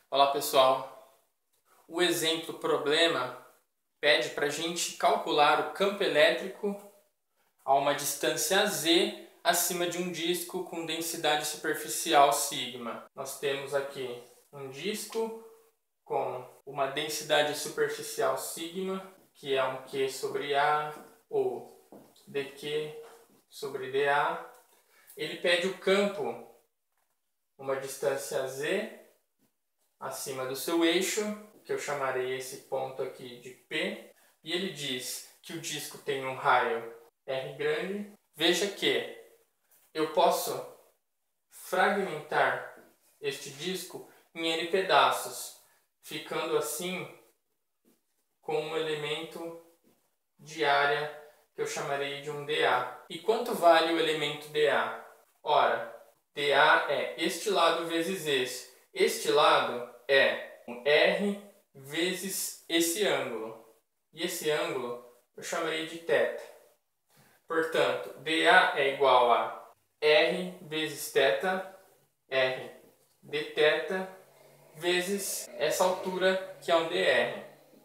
Olá pessoal, o exemplo problema pede para a gente calcular o campo elétrico a uma distância z acima de um disco com densidade superficial sigma. Nós temos aqui um disco com uma densidade superficial sigma, que é um Q sobre A ou dQ sobre dA. Ele pede o campo uma distância z acima do seu eixo, que eu chamarei esse ponto aqui de P, e ele diz que o disco tem um raio R grande. Veja que eu posso fragmentar este disco em N pedaços, ficando assim com um elemento de área que eu chamarei de um dA. E quanto vale o elemento dA? Ora, dA é este lado vezes esse. Este lado é R vezes esse ângulo. E esse ângulo eu chamarei de θ. Portanto, dA é igual a R vezes θ, R dθ, vezes essa altura que é um dr.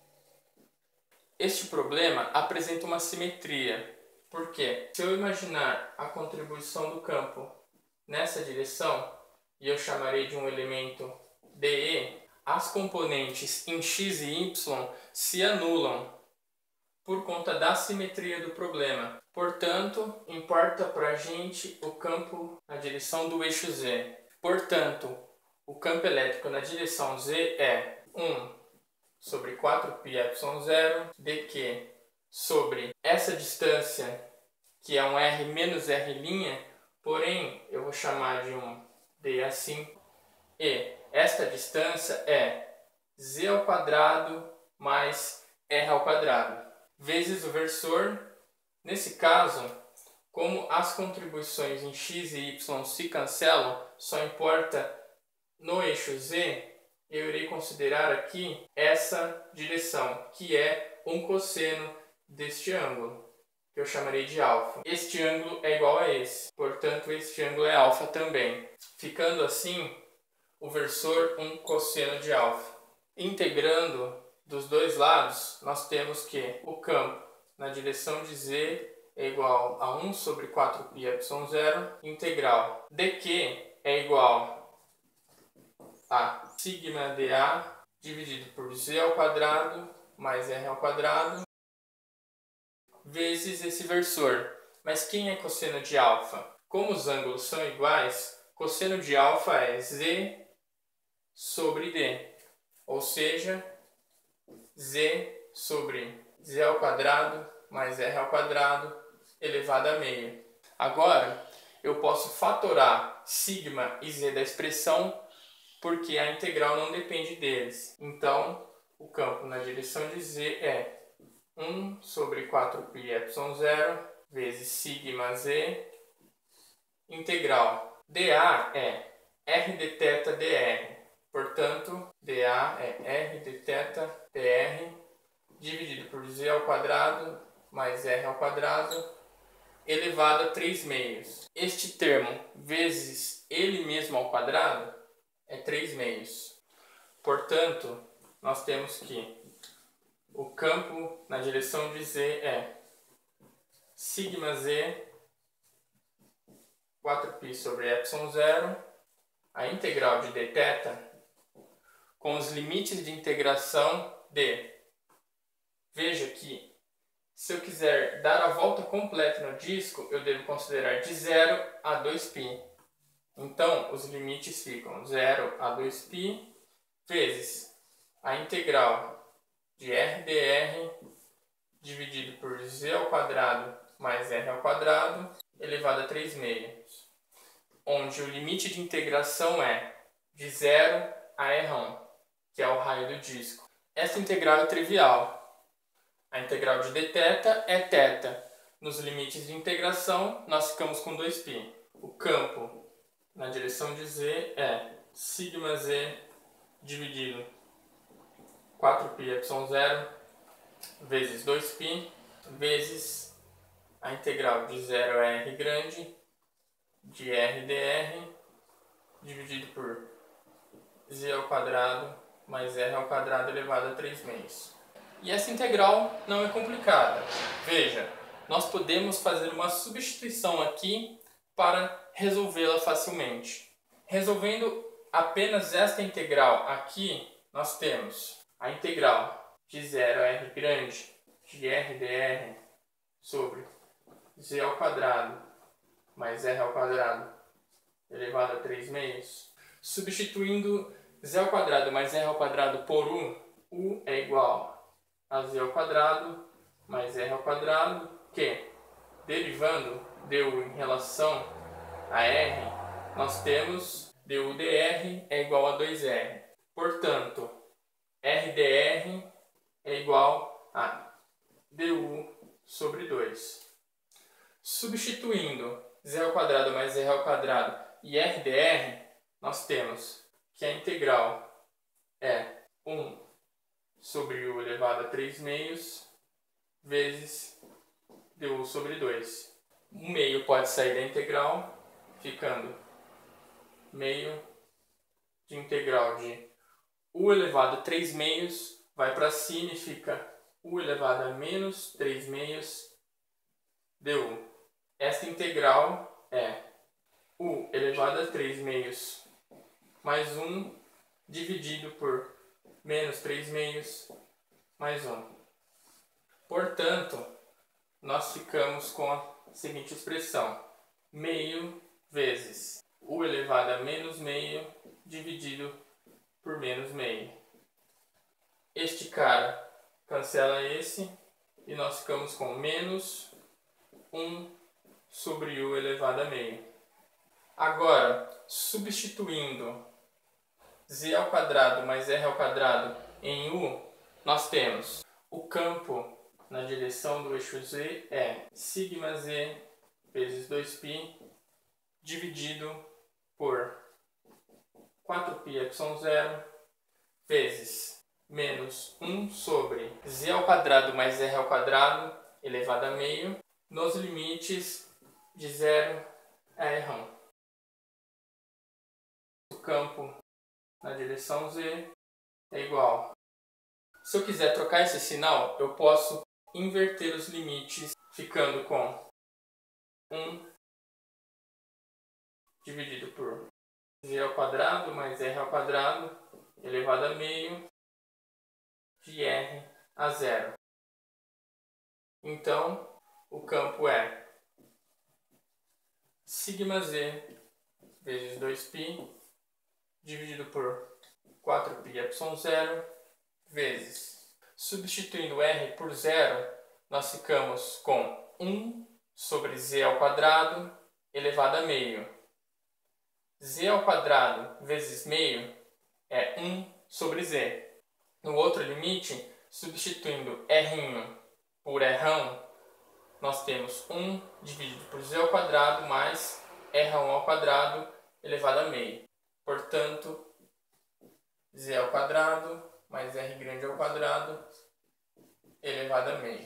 Este problema apresenta uma simetria. Por quê? Se eu imaginar a contribuição do campo nessa direção, e eu chamarei de um elemento dE, as componentes em x e y se anulam por conta da simetria do problema. Portanto, importa para a gente o campo na direção do eixo z. Portanto, o campo elétrico na direção z é 1 sobre 4πε0 dq sobre essa distância, que é um r menos r', porém eu vou chamar de um d assim, e esta distância é z ao quadrado mais r ao quadrado, vezes o versor. Nesse caso, como as contribuições em x e y se cancelam, só importa no eixo z, eu irei considerar aqui essa direção, que é um cosseno deste ângulo, que eu chamarei de alfa. Este ângulo é igual a esse, portanto este ângulo é alfa também. Ficando assim, o versor um cosseno de alfa. Integrando dos dois lados, nós temos que o campo na direção de z é igual a 1 sobre 4πε0, integral dq é igual a sigma dA dividido por z ao quadrado mais r ao quadrado vezes esse versor. Mas quem é cosseno de alfa? Como os ângulos são iguais, cosseno de alfa é z sobre d, ou seja, z sobre z ao quadrado mais r ao quadrado elevado a meio. Agora, eu posso fatorar sigma e z da expressão, porque a integral não depende deles. Então, o campo na direção de z é 1 sobre 4πε0 vezes sigma z, integral dA é r dθ dr. Portanto, dA é r dθ dr dividido por z ao quadrado mais r ao quadrado elevado a 3 meios. Este termo vezes ele mesmo ao quadrado é 3 meios. Portanto, nós temos que o campo na direção de z é sigma z 4π sobre ε0, a integral de dθ com os limites de integração de. Veja que se eu quiser dar a volta completa no disco, eu devo considerar de 0 a 2π. Então, os limites ficam 0 a 2π vezes a integral de r dr dividido por z ao quadrado mais r ao quadrado elevado a 3 meios, onde o limite de integração é de 0 a R1, que é o raio do disco. Essa integral é trivial. A integral de dθ é θ. Nos limites de integração, nós ficamos com 2π. O campo na direção de z é sigma z dividido 4πε0 vezes 2π vezes a integral de 0 a r grande de r dr dividido por z ao quadrado mais r ao quadrado elevado a 3/4. E essa integral não é complicada. Veja, nós podemos fazer uma substituição aqui para resolvê-la facilmente. Resolvendo apenas esta integral aqui, nós temos a integral de 0 a r grande de r dr sobre z ao quadrado mais r ao quadrado elevado a 3/4. Substituindo z ao quadrado mais r ao quadrado por u é igual a z ao quadrado mais r ao quadrado, que, derivando du em relação a r, nós temos du dr é igual a 2r. Portanto, r dr é igual a du sobre 2. Substituindo z ao quadrado mais r ao quadrado e r dr, nós temos que a integral é 1 sobre u elevado a 3/4 vezes du sobre 2. O meio pode sair da integral, ficando meio de integral de u elevado a 3/4 vai para cima e fica u elevado a menos 3/4 du. Esta integral é u elevado a 3/4 mais 1 dividido por menos 3/4 mais 1. Portanto, nós ficamos com a seguinte expressão: meio vezes u elevado a menos meio dividido por menos meio. Este cara cancela esse e nós ficamos com menos 1 sobre u elevado a meio. Agora, substituindo z ao quadrado mais r ao quadrado em u, nós temos o campo na direção do eixo z é σz vezes 2π dividido por 4πε0 vezes menos 1 sobre z ao quadrado mais r ao quadrado elevado a meio nos limites de 0 a r1. O campo na direção z é igual. Se eu quiser trocar esse sinal, eu posso inverter os limites, ficando com 1 dividido por z ao quadrado mais r ao quadrado elevado a meio de r a 0. Então, o campo é σz vezes 2π dividido por 4πε0 vezes, substituindo r por 0, nós ficamos com 1 sobre z ao quadrado elevado a meio. Z ao quadrado vezes meio é 1 sobre z. No outro limite, substituindo r1 por r1, nós temos 1 dividido por z ao quadrado mais r1 ao quadrado elevado a meio. Portanto, z ao quadrado mais r grande ao quadrado elevado a meio.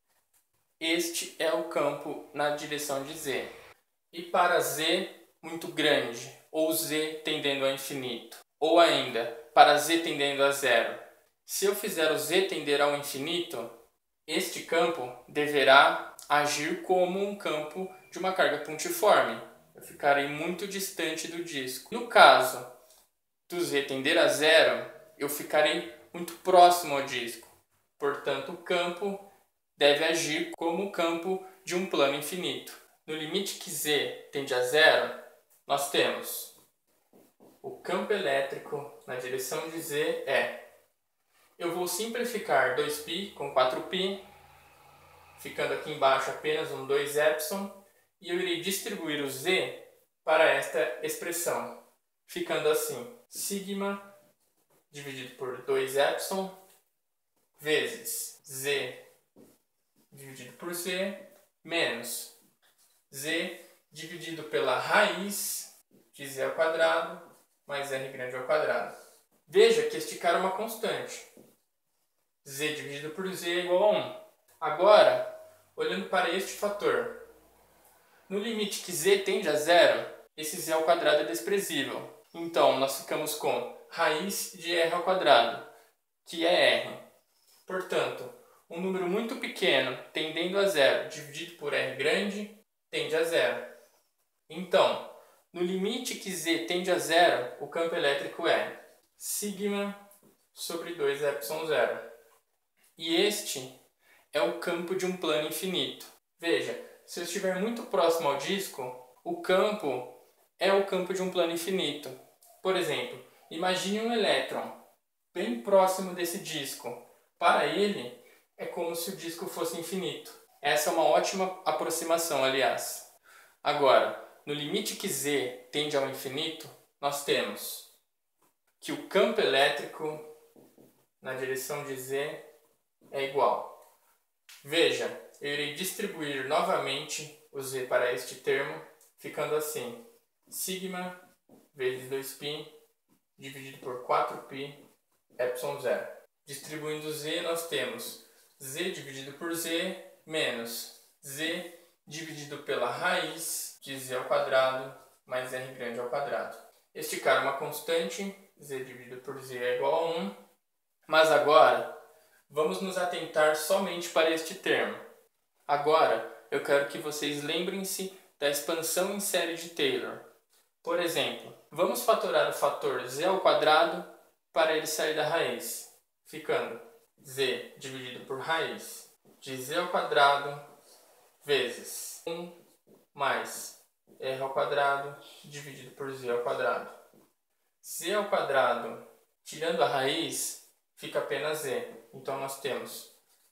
Este é o campo na direção de z. E para z muito grande, ou z tendendo ao infinito, ou ainda para z tendendo a 0, se eu fizer o z tender ao infinito, este campo deverá agir como um campo de uma carga pontiforme. Eu ficarei muito distante do disco. No caso do z tender a 0, eu ficarei muito próximo ao disco. Portanto, o campo deve agir como o campo de um plano infinito. No limite que z tende a 0, nós temos o campo elétrico na direção de z é... Eu vou simplificar 2π com 4π, ficando aqui embaixo apenas um 2ε, e eu irei distribuir o z para esta expressão, ficando assim, sigma dividido por 2ε vezes z dividido por z menos z dividido pela raiz de z ao quadrado mais r grande ao quadrado. Veja que este cara é uma constante. Z dividido por z é igual a 1. Agora, olhando para este fator, no limite que z tende a 0, esse z ao quadrado é desprezível. Então, nós ficamos com raiz de r ao quadrado, que é r. Portanto, um número muito pequeno tendendo a zero dividido por r grande tende a zero. Então, no limite que z tende a zero, o campo elétrico é sigma sobre 2ε0. E este é o campo de um plano infinito. Veja, se eu estiver muito próximo ao disco, o campo é o campo de um plano infinito. Por exemplo, imagine um elétron bem próximo desse disco. Para ele, é como se o disco fosse infinito. Essa é uma ótima aproximação, aliás. Agora, no limite que z tende ao infinito, nós temos que o campo elétrico na direção de z é igual. Veja, eu irei distribuir novamente o z para este termo, ficando assim: sigma vezes 2π dividido por 4π ε0. Distribuindo z, nós temos z dividido por z menos z dividido pela raiz de z ao quadrado mais r grande ao quadrado. Esticar uma constante, z dividido por z é igual a 1. Mas agora, vamos nos atentar somente para este termo. Agora, eu quero que vocês lembrem-se da expansão em série de Taylor. Por exemplo, vamos fatorar o fator z ao quadrado para ele sair da raiz, ficando z dividido por raiz de z ao quadrado vezes 1 mais r ao quadrado dividido por z ao quadrado. Z ao quadrado, tirando a raiz, fica apenas z. Então, nós temos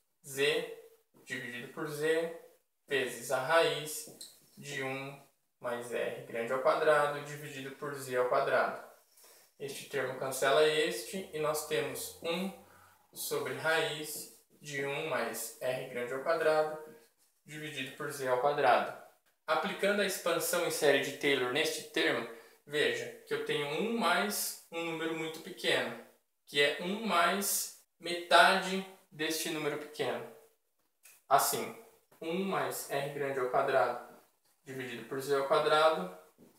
z dividido por z vezes a raiz de 1 mais r grande ao quadrado dividido por z ao quadrado. Este termo cancela este e nós temos 1 sobre raiz de 1 mais r grande ao quadrado dividido por z ao quadrado. Aplicando a expansão em série de Taylor neste termo, veja que eu tenho 1 mais um número muito pequeno, que é 1 mais metade deste número pequeno. Assim, 1 mais r grande ao quadrado dividido por z ao quadrado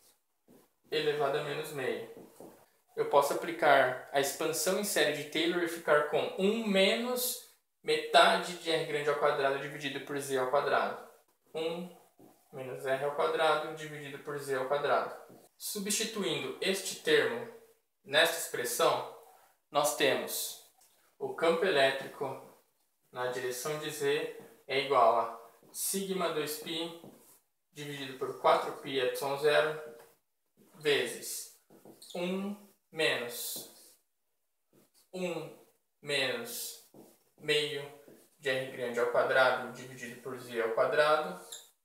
elevado a menos meio. Eu posso aplicar a expansão em série de Taylor e ficar com 1 menos metade de r grande ao quadrado dividido por z ao quadrado. 1 menos r ao quadrado dividido por z ao quadrado. Substituindo este termo nesta expressão, nós temos o campo elétrico na direção de z é igual a sigma 2π dividido por 4π ε0 vezes 1 menos meio de r grande ao quadrado dividido por z ao quadrado.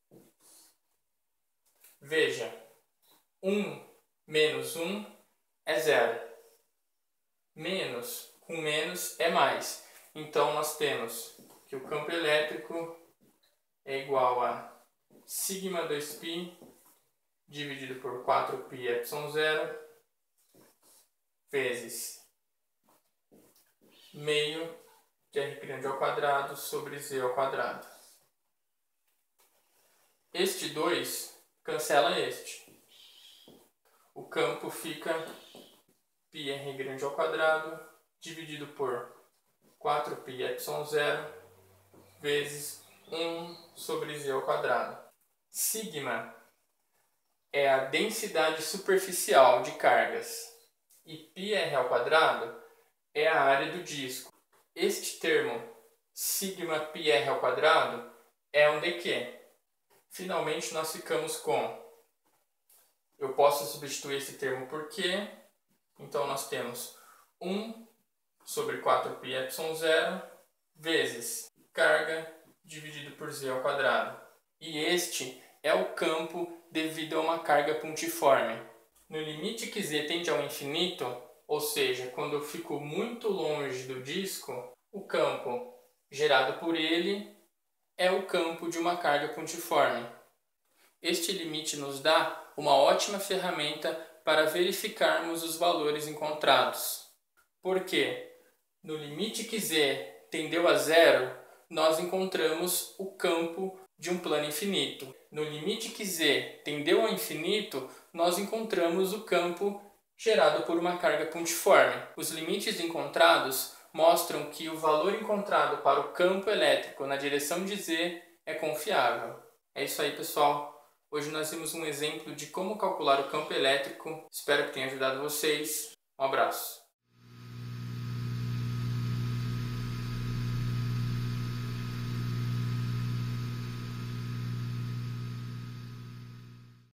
Veja, 1 menos 1 é 0. Menos com menos é mais. Então, nós temos que o campo elétrico é igual a sigma 2π dividido por 4π ε0 vezes meio de r grande ao quadrado sobre z ao quadrado. Este 2 cancela este. O campo fica πr grande ao quadrado dividido por 4π ε0 vezes 1 sobre z ao quadrado. Sigma é a densidade superficial de cargas e πr ao quadrado é a área do disco. Este termo, sigma πr ao quadrado, é um dq. Finalmente, nós ficamos com... Eu posso substituir esse termo por q. Então, nós temos 1 sobre 4π ε0 vezes carga dividido por z ao quadrado. E este é o campo devido a uma carga pontiforme. No limite que z tende ao infinito, ou seja, quando eu fico muito longe do disco, o campo gerado por ele é o campo de uma carga pontiforme. Este limite nos dá uma ótima ferramenta para verificarmos os valores encontrados. Porque no limite que z tendeu a zero, nós encontramos o campo de um plano infinito. No limite que z tendeu ao infinito, nós encontramos o campo gerado por uma carga pontiforme. Os limites encontrados mostram que o valor encontrado para o campo elétrico na direção de Z é confiável. É isso aí, pessoal. Hoje nós vimos um exemplo de como calcular o campo elétrico. Espero que tenha ajudado vocês. Um abraço.